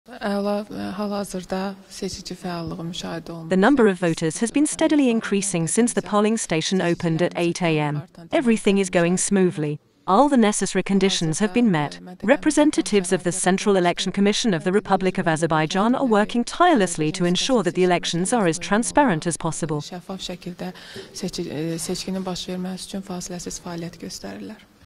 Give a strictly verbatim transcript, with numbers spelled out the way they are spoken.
The number of voters has been steadily increasing since the polling station opened at eight A M Everything is going smoothly. All the necessary conditions have been met. Representatives of the Central Election Commission of the Republic of Azerbaijan are working tirelessly to ensure that the elections are as transparent as possible.